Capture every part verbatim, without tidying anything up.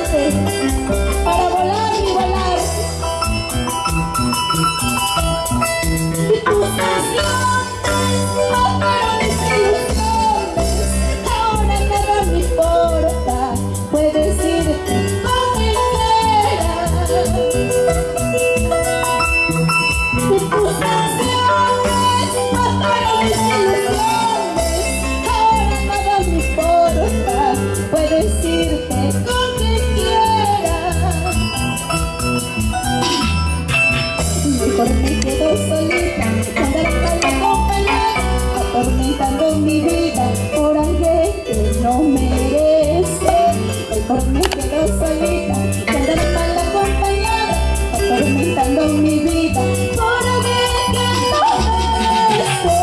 Prepárate para volar y volar. Y tus canciones mataron mis ilusiones. Ahora nada me importa, puedes irte con quien quieras. Y tus canciones mataron mis ilusiones. Ahora nada me importa, puedes irte con quien quieras. Mejor me quedo solita, andar para acompañar, atormentando mi vida por alguien que no merece. Mejor me quedo solita, andar para acompañar, atormentando mi vida por alguien que no merece.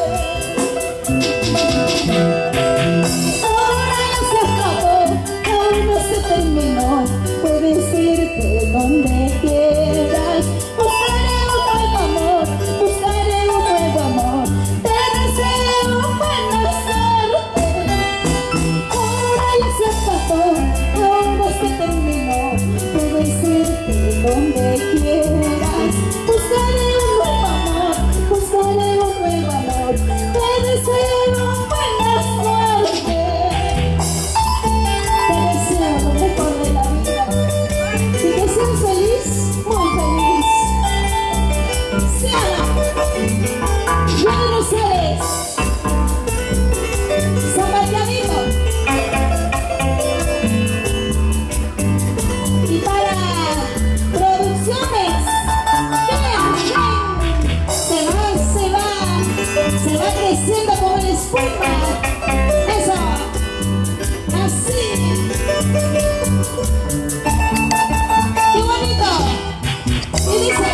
Ahora ya se acabó, aún no se terminó, puedes irte donde quieras. Buscaré un nuevo amor, buscaré un nuevo amor, te deseo buena suerte. Ahora ya se acabó, aún no se terminó, puedes irte donde quieras. Buscaré un nuevo amor, buscaré un nuevo amor, te deseo buena suerte. Te deseo lo mejor de la vida y que seas feliz, muy feliz. Ciala, Juan Rosales, Zapatianito. Y para producciones, vean, se va, se va, se va creciendo como la espuma. Eso, así. ¡Qué bonito! Y dice: